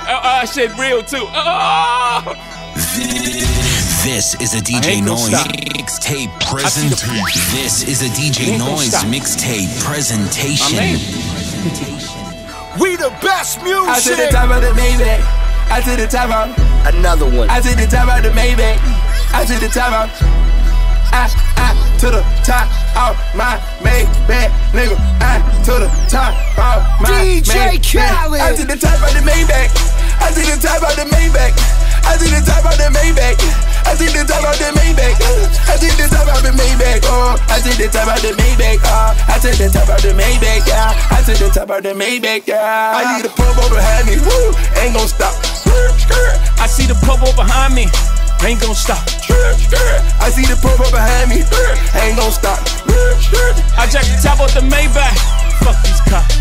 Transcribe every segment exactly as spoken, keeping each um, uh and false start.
uh, shit real too. Oh. This is a D J Noise mixtape presentation. This is a D J Noise mixtape presentation. We the best music. I to the top of the Maybach. I to the top of another one. I to the top of the Maybach. I to the top of I, I to the top of my Maybach, nigga. I to the top of my D J Khaled. I to the top of the Maybach. I to the top of the Maybach. I to the top of the Maybach. I to the top of the Maybach. I to the top of the Maybach. Oh, I to the top of the Maybach. Oh, I to the top of the Maybach. Yeah, I to the top of the Maybach. Yeah, I need a pump over behind me. Woo, ain't gon' stop. I see the pump behind me. Ain't gon' stop. I see the pump behind me. Ain't gon' stop. I jack the top of the Maybach. Fuck these cops.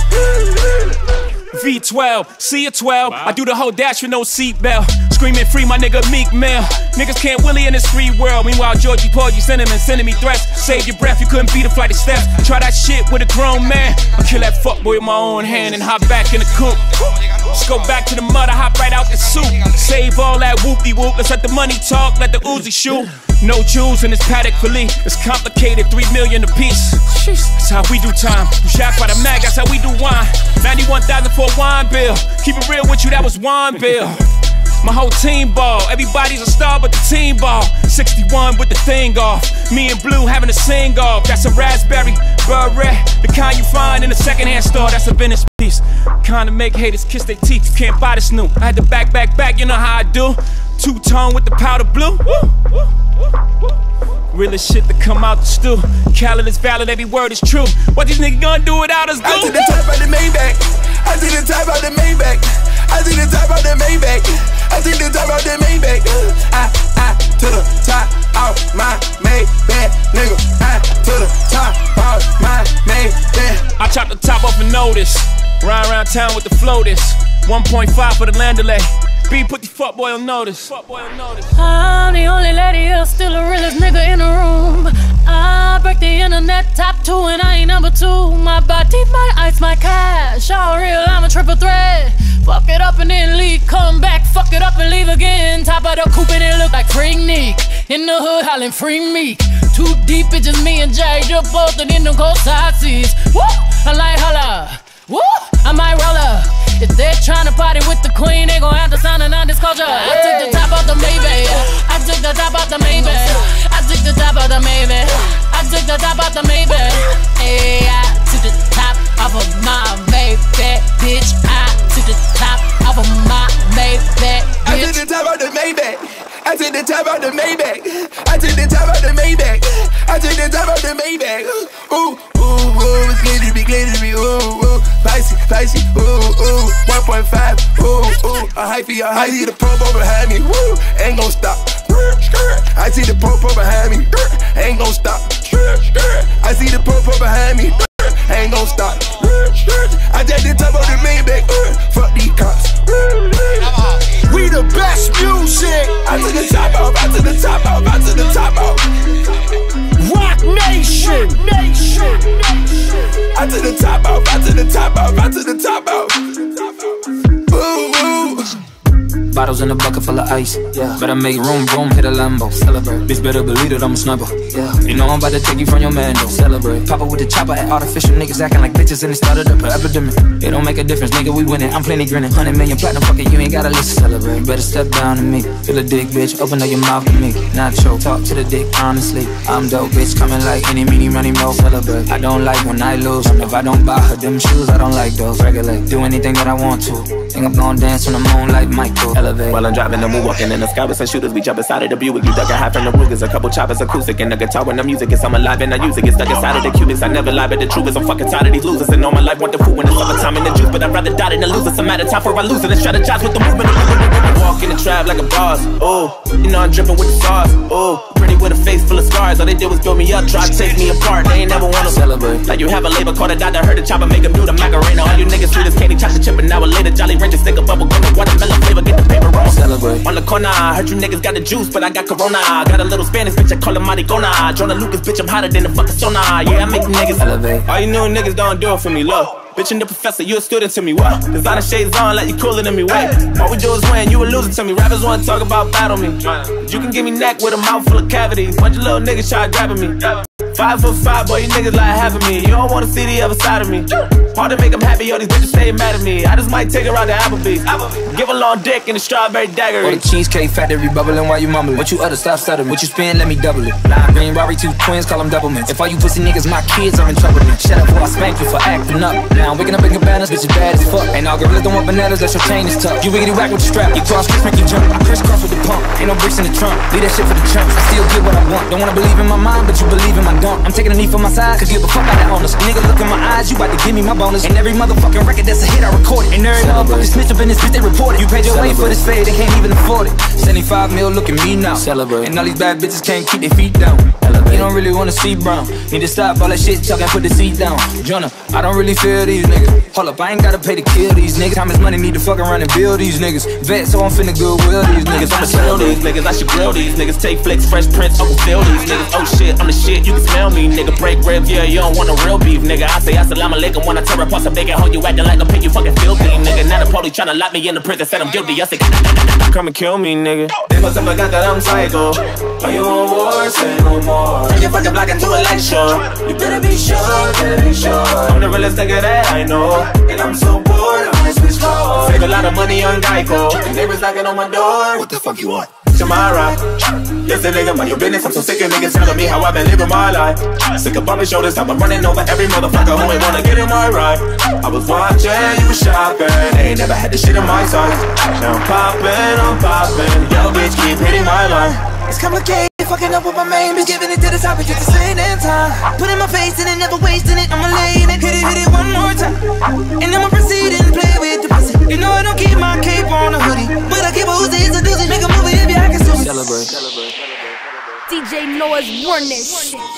V twelve, C a twelve. Wow. I do the whole dash with no seatbelt. Screaming free my nigga Meek Mill. Niggas can't willy in this free world. Meanwhile, Georgie Porgy sending and sending me threats. Save your breath, you couldn't beat a flight of steps. Try that shit with a grown man. I'll kill that fuckboy with my own hand and hop back in the coupe. Just go back to the mud, I hop right out the soup. Save all that whoopty-whoop. Let's let the money talk, let the Uzi shoot. No jewels in this paddock fillet. It's complicated, three million a piece. That's how we do time. You shack by the mag, that's how we do wine. ninety-one thousand for a wine bill. Keep it real with you, that was wine bill. My whole team ball, everybody's a star but the team ball. sixty-one with the thing off. Me and Blue having a sing off. That's a raspberry beret, the kind you find in a secondhand store. That's a vintage piece. Kinda make haters kiss their teeth. You can't buy this new. I had to back, back, back. You know how I do. Two tone with the powder blue. Woo, woo, woo, woo. Realest shit to come out the stew. Khaled is valid, every word is true. What these niggas gonna do without us? Do? I to the top of the Maybach. I to the top of the Maybach. I to the top of the Maybach. I to the top of the Maybach. I, I to the top of my Maybach, nigga. I to the top of my Maybach. I chop the top off a notice. Ride around town with the floaters. one point five for the Landaulet. B put the fuckboy on notice. Fuckboy on notice. I'm the only lady here, still the realest nigga in the room. I break the internet top two and I ain't number two. My body, my ice, my cash. All real, I'm a triple threat. Fuck it up and then leave, come back, fuck it up and leave again. Top of the coupe and it look like Freak Nick. In the hood hollering free me. Too deep, it's just me and Jay. You're both and in them cold side seats. Woo! I like holla. Woo! I might roll up. If they're trying to party with the queen, they gon' have to sign a non-disclosure. I took the top off the Maybach. I took the top off the Maybach. I took the top off the Maybach. I took the top off the Maybach. Hey, I took the top off of my Maybach, bitch. I took the top off of my Maybach, bitch. I took the top off the Maybach. I took the top off the Maybach. I took the top off the Maybach. I took the top off the Maybach. Ooh, ooh, ooh, it's glittery, glittery, ooh, ooh, spicy, spicy, ooh, ooh, one point five, ooh, ooh, a hyphy, a hyphy, the pump over behind me, woo, ain't gon' stop. I see the pump over behind me, ain't gon' stop. I see the pump over behind me, ain't gon' stop. I take the top of the Maybach, fuck these cops. We the best music. I took the top off, I took the top off, I took the top off. Rock Nation, Nation. I took the top off, I took the top off, I took the top off. Ooh, ooh. Bottles in a bucket full of ice. Yeah. Better make room, room, hit a Lambo. Celebrate. Bitch, better believe it, I'm a sniper. Yeah. You know I'm about to take you from your man, though. Celebrate. Papa with the chopper at artificial niggas acting like bitches and it started up an epidemic. It don't make a difference, nigga, we winning. I'm plenty grinning. Hundred million platinum, fuck it, you ain't gotta listen. Celebrate. Better step down to me. Feel a dick, bitch. Open up your mouth to me. Nacho, talk to the dick, honestly. I'm dope, bitch. Coming like any, meeny, money, mo. Celebrate. I don't like when I lose. If I don't buy her them shoes, I don't like those. Regulate. Do anything that I want to. Think I'm gonna dance on the moon like Michael. Elevate. While I'm driving, I'm walking in the sky with some shooters. We jump inside of the Buick. You duck a half from the Rugers. A couple choppers, acoustic, and the guitar when the music is. I'm alive and I use it. Get stuck inside of the cubics. I never lie, but the truth is I'm fucking tired of these losers. And all my life want the food when it's summertime in the juice. But I'd rather die than to lose it. Some matter of time for I lose it and strategize with the movement. I walk in the trap like a boss. Oh, you know I'm dripping with the sauce. Oh, pretty with a face full of scars. All they did was build me up, try to take me apart. They ain't never wanna celebrate. Like you have a label called a doctor, heard the chopper make him do the Macarena. All you niggas sweet as candy, chocolate chip, and now a later Jolly Rancher stick a bubble gum, watermelon flavor, get the paper roll. Celebrate. On the corner. Heard you niggas got the juice, but I got Corona. Got a little Spanish bitch, I call her Maricona. Jonah Lucas, bitch, I'm hotter than the fucking sauna. Yeah, I make the niggas elevate. All you new niggas don't do it for me, look. Bitch and the professor, you a student to me, what? Designer shades on like you cooler than me, what? All we do is win, you a loser to me. Rappers wanna talk about battle me. You can give me neck with a mouth full of cavities. Bunch of little niggas try grabbing me. Five foot five, boy, you niggas like having me. You don't wanna see the other side of me. Hard to make them happy, all these bitches stay mad at me. I just might take her out to Applebee's. Give a long dick and a strawberry dagger. Or the Cheesecake Factory bubbling while you mumbling. What you utter, stop stuttering. What you spend, let me double it. Lime green, Robbie, two twins, call them doublemans. If all you pussy niggas my kids, I'm in trouble then. Shut up or I'll spank you for acting up. Now I'm waking up in cabanas, bitch is bad as fuck. Ain't all gorillas don't want bananas, that's your chain is tough. You wiggity whack with your strap, you cross Chris make you jump. I crisscross with the pump, ain't no bricks in the trunk. Leave that shit for the chumps, I still get what I want. Don't wanna believe in my mind, but you believe in my dump. I'm taking a knee for my side, cause give a fuck about that honest. Nigga look in my eyes, you about to give me my bonus. And every motherfucking record that's a hit, I record it. And every motherfucking snitch up in this bitch, they report it. You paid your way for this fade, they can't even afford it. seventy-five mil, look at me now. Celebrate. And all these bad bitches can't keep their feet down. Elevate. You don't really wanna see brown. Need to stop all that shit talking, put the seat down. Jonah, I don't really feel these niggas. Hold up, I ain't gotta pay to kill these niggas. Time is money, need to fuck around and build these niggas. Vet, so I'm finna goodwill these niggas. I'ma sell these niggas, I should grill these niggas. Take flicks, fresh prints, Uncle Phil these niggas. Oh shit, I'm the shit, you can smell me, nigga. Break ribs, yeah, you don't want no real beef, nigga. I say assalamu alaikum when I tear apart some bacon. Hold you acting like a pig, you fucking filthy, nigga. Now the police tryna lock me in the prison, said I'm guilty. I say, come and kill me, nigga. They must have forgot that I'm psycho. Are you on war? Say no more. Turn your fucking block into a light show. You better be sure, better be sure. I'm the realest nigga that I know. And I'm so bored, I might switch clothes. Save a lot of money on Geico. And neighbors knocking on my door. What the fuck you want? Tomorrow, yes, a nigga, mind your business. I'm so sick of niggas telling me how I've been living my life. Sick of bumping shoulders, I've been running over every motherfucker who ain't wanna get in my ride. I was watching, you was shopping, ain't never had this shit on my side. Now I'm popping, I'm popping, yo bitch keep hitting my line. It's complicated, fucking up with my main bitch, giving it to the top, but just the same damn time. Putting my face in it, never wasting it, I'ma lay in it. Hit it, hit it one more time, and I'ma proceed and play with the pussy. You know I don't keep my cape on a hoodie, but I keep a Uzi, it's a doozy, make a movie if you I can sue me. Celebrate. D J Noah's run this shit.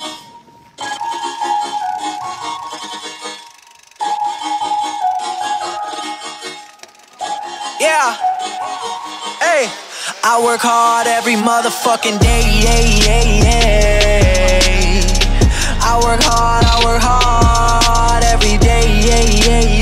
Yeah, hey, I work hard every motherfucking day, yeah, yeah, yeah. I work hard, I work hard every day, yeah, yeah,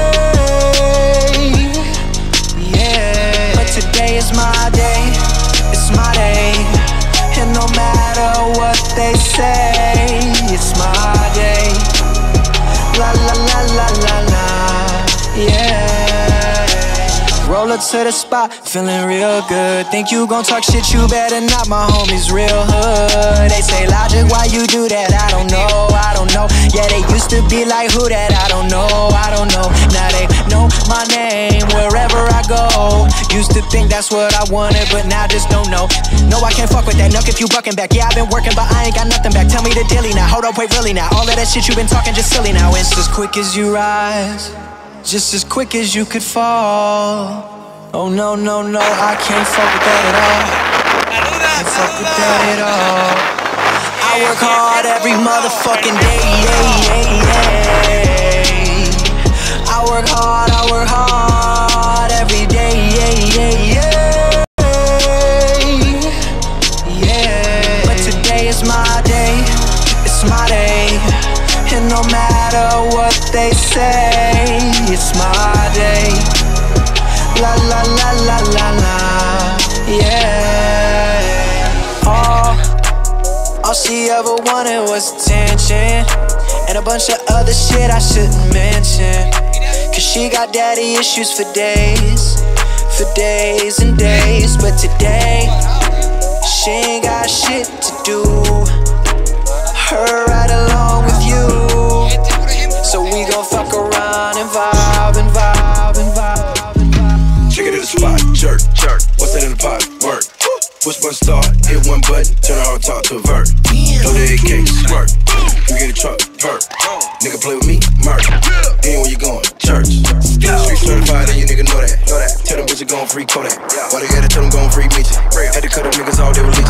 yeah. Yeah, but today is my day, it's my day. And no matter what they say, it's my day. La la la la la la, yeah. Roll up to the spot, feeling real good. Think you gon' talk shit, you better not, my homies real hood. They say, Logic, why you do that? I don't know, I don't know. Yeah, they used to be like, who that? I don't know, I don't know. Now they know my name wherever I go. Used to think that's what I wanted, but now just don't know. No, I can't fuck with that nuck if you bucking back. Yeah, I've been working, but I ain't got nothing back. Tell me the dilly now, hold up, wait, really now. All of that shit you been talking just silly now. It's as quick as you rise, just as quick as you could fall. Oh no, no, no, I can't fuck with that at all. Can't fuck with that at all. I work hard every motherfucking day, yeah, yeah, yeah. I work hard, I work hard every day, yeah, yeah, yeah. Yeah, but today is my day, it's my day. And no matter what they say, it's my day. La la la la la la, yeah. All, all she ever wanted was attention, and a bunch of other shit I shouldn't mention. Cause she got daddy issues for days, for days and days. But today, she ain't got shit to do. Her right along with you. So we gon' fuck around and vibe and vibe and vibe. Check it in the spot, jerk, jerk. What's that in the pot? Work. Push button start, hit one button, turn it on top to a vert. Throw the A K, smirk. You get a truck, perk. Nigga play with me, murk. Ain't where you going, church. Street certified, and you nigga know that. Know that. Tell them bitches gon' free Kodak. Why they gotta tell them gon' free Meech? Had to cut up niggas all they were leeching.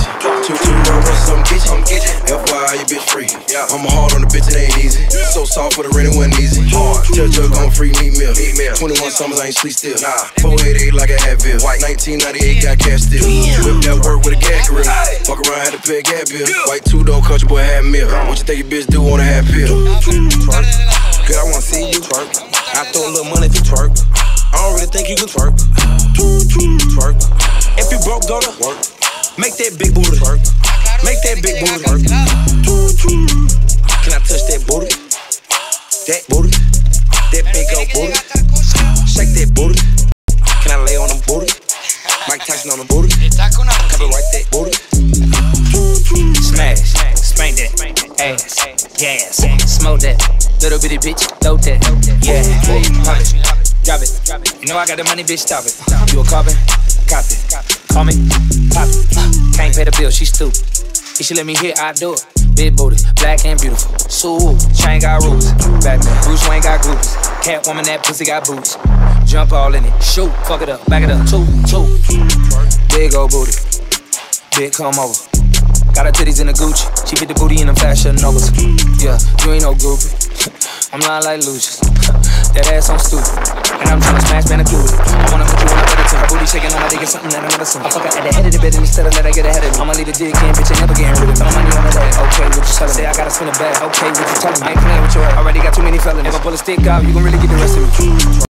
two, two, one, one, some kitchen. F Y I, your bitch free. I'm hard on the bitch, it ain't easy. So soft for the rent, it wasn't easy. Tell Jug gon' free meat meal. twenty-one summers, I ain't sleep still. four eighty-eight like a Advil. nineteen ninety-eight, got cash still. Whip that work with a gag grill. Fuck around, had to pay a gas bill. White two door, country boy, half meal. What you think your bitch do on a half pill? Twerk. Good, I wanna see you twerk. I throw a little money if you twerk. I don't really think you can twerk. Twerk. If you broke, go to work. Make that big booty twerk. Make that big booty twerk. Can I touch that booty? That booty. That big old booty. Shake that booty. Can I lay on them booty? Mike Tyson on the booty. Copyright that booty. Smash, spank that, ass, gas, smoke that, little bitty bitch, load that, yeah, pop it, drop it, you know I got the money, bitch, stop it. You a carbon, cop it, call me, pop it, can't pay the bill, she stupid. If she let me hit, I do it. Big booty, black and beautiful, so chain got rules, Batman, Bruce Wayne got groupies, Catwoman, that pussy got boots. Jump all in it, shoot, fuck it up, back it up, two, two. Big old booty, big come over. Got her titties in the Gucci, she fit the booty in them fashion novas. Yeah, you ain't no groupie, I'm lying like Lucius. That ass on stupid, and I'm tryna smash Bandicoot. I wanna put you on my better tip. Her booty shaking on my dick, it's something that I never seen. I fuck her at the head of the bed instead of let her get ahead of me. I'ma leave the dick in, bitch, ain't never getting rid of me. No money on the head, okay, what you telling me? Say I gotta spin it back, okay, what you telling me? I ain't playing with your head, already got too many felonies. If I pull a stick out, you gon' really get the rest of me.